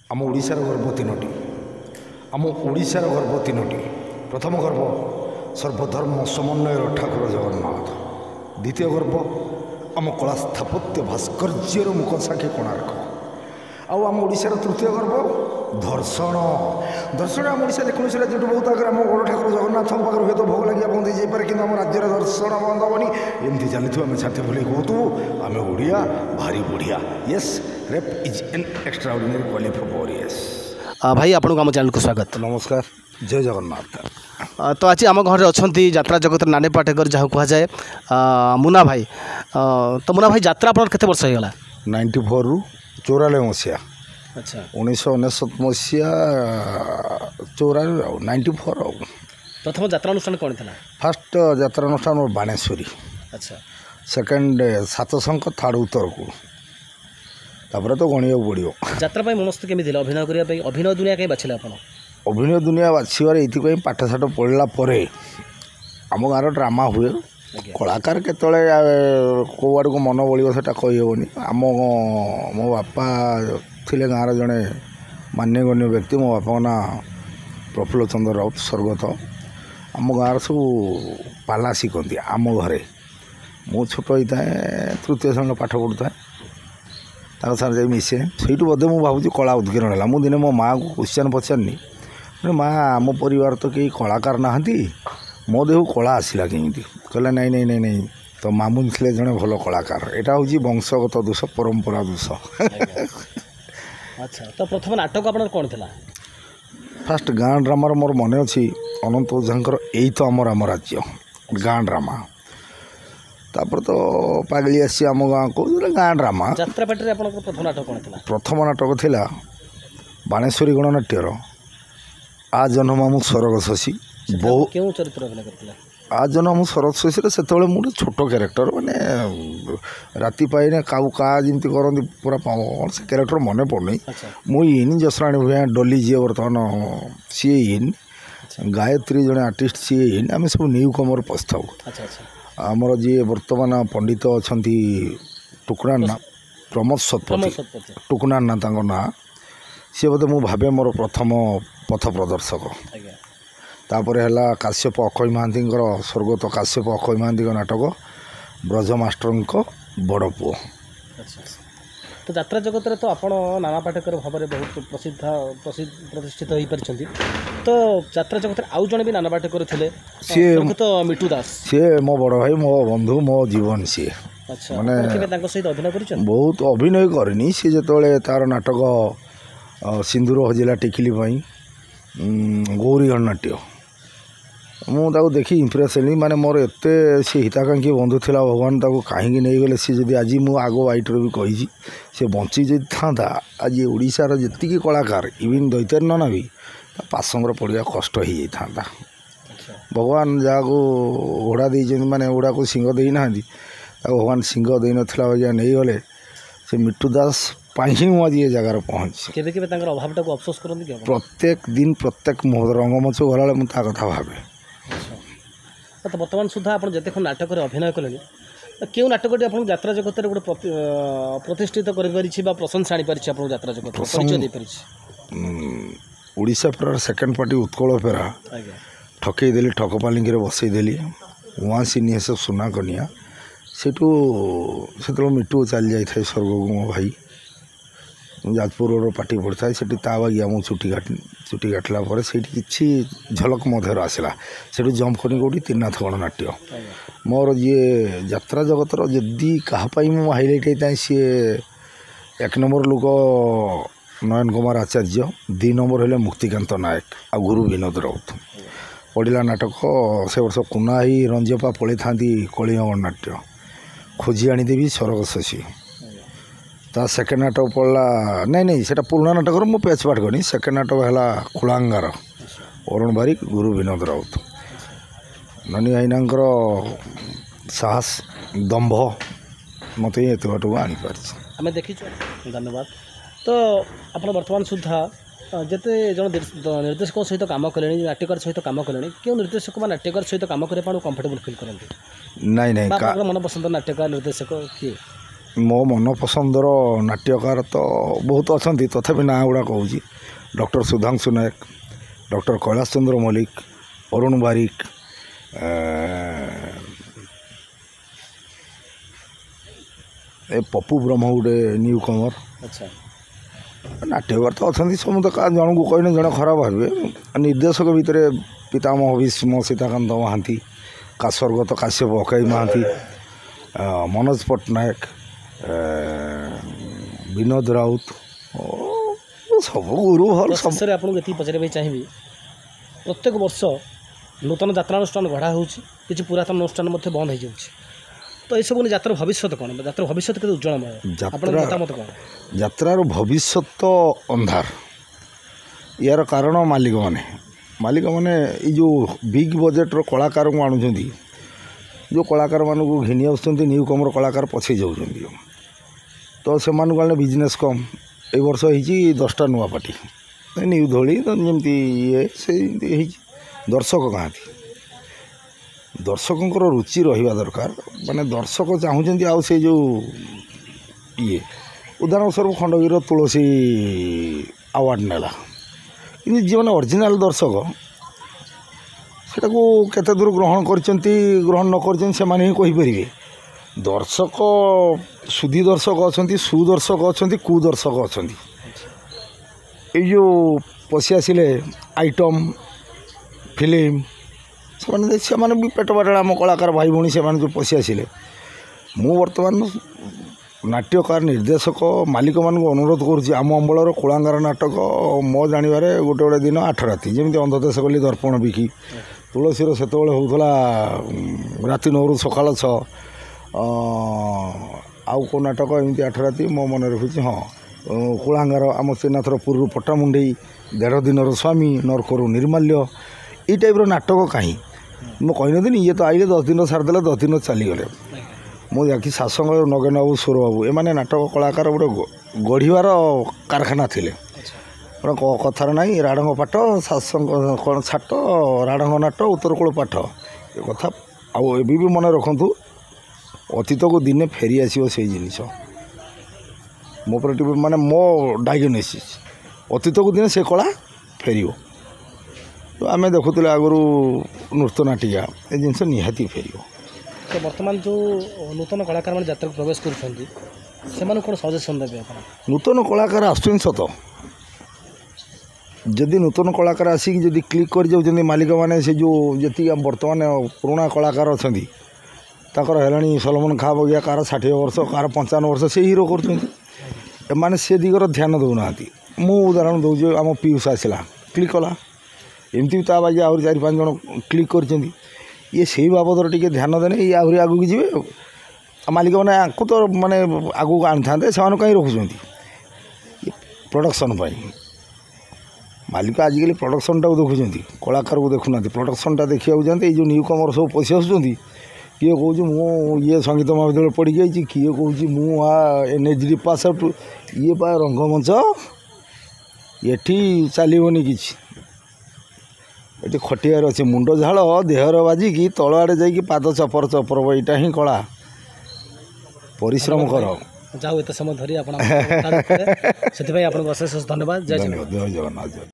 आम ओडिशार गर्व तीनोटी आम ओडिशार गर्व तीनोटी प्रथम गर्व सर्वधर्म समन्वयर ठाकुर जगन्नाथ। द्वितीय गर्व आम कला स्थापत्य भास्कर्यर मुखसाक्षी कोणार्क। आम ओडिशार तृतीय गर्व दर्शन। दर्शन आम ओडिशा जेकोसी राज्य बहुत आगे आम बड़ ठाकुर जगन्नाथ पाखे हुए भोग लगे बंद जापे कि आम राज्यर दर्शन बंद हेनी एमती चलू आम छाती फुल कहतु आम ओडिया भारी बढ़िया। Yes rap is an extraordinary quality for yes. भाई आपको आम चैनल को स्वागत। नमस्कार, जय जगन्नाथ। तो आज आम घर अच्छा यात्रा जगत नानी पाटेकर जहाँ कहुए मुना भाई। तो मुना भाई यात्रा आप केते वर्ष होगा? 94 रु 94 मसीहा। अच्छा 1999 मसीहा 94 94। प्रथम यात्रा अनुष्ठान कौन था? फास्ट यात्रा अनुष्ठान बाणेश्वरी। अच्छा सेकेंड सातशंक थार्ड उत्तर को तापर तो गणिया पड़ो। यात्रा मनस्थ केमी अभिनय करने अभिनय दुनिया कहीं बाछिले आप? अभिनय दुनिया बाछिबार ये पाठशाठ पढ़ला आम गाँव ड्रामा हुए कलाकार केतले कौ आड़ को मन बड़ो से कहीहनी। आम मो बापा थे गाँव जड़े मान्यगण्य व्यक्ति। मो बापा ना प्रफुल्ल चंद्र राउत स्वर्गत। आम गाँव सब पाला शिखती आम घरे। मु छोट होता है तृतीय श्रेणी पाठ पढ़ुए साथ जा मिसे से बोधे मुझे भावुँ कला उद्गीरण है। मुझे दिने मो माँ को क्वेश्चन पचारनी माँ आम परिवार तो कई कलाकार नहांती मो देह कला आसला कमी कहला नाई नाई नाई नाई तो मामू थे जड़े भल कलाकार। यहाँ हूँ वंशगत दोष परंपरा दोष। अच्छा तो प्रथम नाटक आप कौन था? फास्ट गाँ ड्रामार मोर मन अच्छी अनंत ओझांकर यही तो आम राम राज्य गाँ ड्रामा। तापर तो पागली आसी आम गाँव को गाँ ड्रामा। यात्रा पार्टी प्रथम नाटक कौन था? प्रथम नाटक थिला बाणेश्वरी गणनाट्यर आ जन्म स्वर्ग शशी। बहु क्यों चरित्र अभिनय करथिला? आज जन्म शरद शशी से मोटे छोट क्यारेक्टर माने राति पाइने काऊ का जमी करती पूरा से क्यारेक्टर मन पड़नी। मुझे जसराणी भूया डली जी बर्तमान सी इन गायत्री जड़े आर्टिस्ट सी इन आम सब न्यू कमर पस्ताऊ। आमर जी बर्तमान पंडित अच्छा टुकुना प्रमोद शतपथी टुकुना ना ना सी बोधे मु भावे मोर प्रथम पथ प्रदर्शक। तापर है काश्यप अक्षय महांती स्वर्गत काश्यप अक्षय महांती नाटक ब्रज मास्टर बड़ पुओ। तो यात्रा जगत तो आप नाना पाटेकर भाव में बहुत प्रतिष्ठित हो पार्टी। तो यात्रा जगत आउ जड़े भी नाना पाटेकर थे तो मिठू दास सी मो बड़ भाई मो बंधु मो जीवन सी। अच्छा माने सहित अभिनय कर बहुत अभिनय करनी सी जो तार नाटक सिंदूर हजिला टिकिली गौरी गणनाट्य मुझे देखी इम्प्रेस हली। माने मोर एत सी हिताकांक्षी बंधु थिला भगवान ताको कहीं नहीं गले सी जदि आज मु आगो वाइटर भी कही सी बंची जदि था आज ओडिशार जी कलाकार इवन दैत्य नना भी पासंगर पड़ा कष्ट हो जाता। भगवान जहाँ को घोड़ा दे माने घोड़ा को सिंह दे ना भगवान सिंह दे ना भाई नहीं गले से मिठू दास ही आज ये जगार पहुँची। केबे अभाव को अफसोस करते? प्रत्येक दिन प्रत्येक रंगमंच गला मुझे कथा भावे। तो बर्तमान सुधा आप जिते नाटक अभिनय कले क्यों नाटकटी आप यात्रा जगत में गोटे प्रतिष्ठित कर प्रशंसा आनी पारी? आप यात्रा जगत ओडिशा पर सेकेंड पार्टी उत्कल ओपेरा ठकईदेली ठकपाली बसईदेली वहाँ सीनी सब सुना कनिया सेठू से मिठू चली जाए स्वर्ग को मो भाई जाजपुर रोड पार्टी पड़ता है से बागिया मुझे चुटी काटला कि झलक मधर आसला से जंप कर कौटी त्रिनाथ गणनाट्य मोर जी यात्रा जगतर जदि कहापाई मु हाइलाइट होता है सी एक नंबर लोक नयन कुमार आचार्य, 2 नंबर है मुक्तिकांत नायक आ गुरु विनोद राउत। पड़ा नाटक से वर्ष कुना ही रंजपा पड़े था कलिंग गणनाट्य खोजी आनीदेवी स्वर्ग शशी। ता सेकेंड नाटक पड़ा नहीं नहीं से पुराना नाटक मु पेच पाठ करनी। सेकेंड नाटक है खुलांगार अरुण बारिक गुरु विनोद राउत। ननी आईना साहस दंभ मत ये बाट को आनी पार देखी। धन्यवाद। तो आप बर्तमान सुधा जिते जन निर्देशक सहित कम कले नाट्यकार सहित कम कले क्यों निर्देशक नाट्यकार सहित कम करने कंफर्टेबल फिल करते? नहीं नहीं मन पसंद नाट्यकार निर्देशक किए? मो मन पसंदर नाट्यकार तो बहुत अच्छा तथापि ना गुड़ा कहूँ डॉक्टर सुधांशु नायक, डॉक्टर कैलाश चंद्र मल्लिक, अरुण बारिक, ए पप्पू ब्रह्म गोटे न्यू कमर। अच्छा नाट्यकार तो अच्छा समस्त जन को कहने जन खराब भावे। निर्देशक भितर पितामह भीष्म सीताकांत महांती, स्वर्गत काश्यप अकाई महांती, मनोज पट्टनायक, विनोद राउत, सब गुरु भल सब। शेष आपको ये पचार चाहिए प्रत्येक वर्ष नूतन यात्रानुष्ठान गढ़ा होती पुरातन अनुष्ठान बंद हो जाऊँगी तो ये सब यात्रा भविष्य कौन यात्रा भविष्य के उज्जवलमय मतामत कौन यात्रार भविष्य तो अंधार। यार कारण मालिक मैंने जो बिग बजेट्र कलाकार को आणुं जो कलाकार मानक घिनी आसुँच न्यू कमर कलाकार पछे जाऊँगी तो से बिजनेस कम। ए वर्ष होती 10टा नुआ पार्टी न्यू धोली जमी ये से दर्शक कहाँ दर्शकों रुचि रहा दरकार माने दर्शक चाहूँगी आउ से जो ये उदाहरण स्वरूप खंडगिर तुलसी अवार्ड नेला कि जी मैंने ओरिजिनाल दर्शक सेटा को केते दूर ग्रहण ग्रहण न करें दर्शक सुधी दर्शक अच्छा सुदर्शक अच्छा कुदर्शक अच्छा ये जो पशि आसिले आइटम फिल्म से भी पेट बाटा आम कलाकार भाई भौणी से जो पशि आसिले मु बर्तमान नाट्यकार निर्देशक मालिक मान अनुरोध करुँच अम्बलर कुलांगार नाटक मो जानवर गोटे गोटे दिन 8 राति जमी अंधदेश गली दर्पण बिकी तुलसीर से होता राति 9 ରୁ सकाल 6 आउ को नाटक एमती 8 राति मो मन रखुच्छी। हाँ कुलांगार आम श्रीनाथर पूर्व पट्टामुंडई 1.5 दिनर स्वामी नरकरु निर्माल्य ये टाइप्र नाटक कहीं मुझे कहनी ये तो आइले 10 दिन सारिदे 10 दिन चलीगले मुझे जाकि शासक नगेन बाबू सुर बाबू एम नाटक कलाकार गोटे गढ़वार कारखाना थे कथार ना राढ़ पाठ शासक छाट राढ़ नाट उत्तरकूल पाठ ये कथा आउ भी मन रखु अतीत को दिने फेरी आसो से जिनस मो माने मो डायग्नोसिस अतीत को दिने से कला फेर तो आम देखुले आगु नृत्यनाटिका ये जिनस निहाती फेर। तो बर्तमान जो नूतन कलाकार मैंने यात्रा प्रवेश कर सजेसन देवे नूतन कलाकार आसुन सत जदि नूतन कलाकार आसिक जदि क्लिक कर जाऊँ मालिक मैंने से जो जी बर्तमान पुराणा कलाकार अच्छा है सलमान खां बगिया कार 60 वर्ष कार 55 वर्ष से हीरो कर से दिगर ध्यान दौना मु उदाहरण दूसरे आम पीयूष आसला क्लिक कला एमती ता बाजे आहरी 4-5 जन क्लिक कर ये से बाबद टे ध्यान देने ये आहरी आगू जी मालिक मैंने आपको तो माने आगू आनी था से कहीं रखुच्च प्रोडक्शन मालिक आजिकल प्रोडक्शन टाक देखुं कलाकार को देखुना प्रोडक्शन देखा जाते जो न्यू कमर सब पशि आसुँच किए कौच मु ये संगीत महाविद्यालय पढ़ी जाइए किए कौच NHD पास आउट ये पा रंगमंच ये चलनी कि खटियार अच्छे मुंड झाड़ देहर बाजिकी तल आड़े जाकि पाद चपर चपर यहाँ ही कला परिश्रम कर जाऊ एत समय धरी आप धन्यवाद। जय जगन्नाथ। जय जगन्नाथ।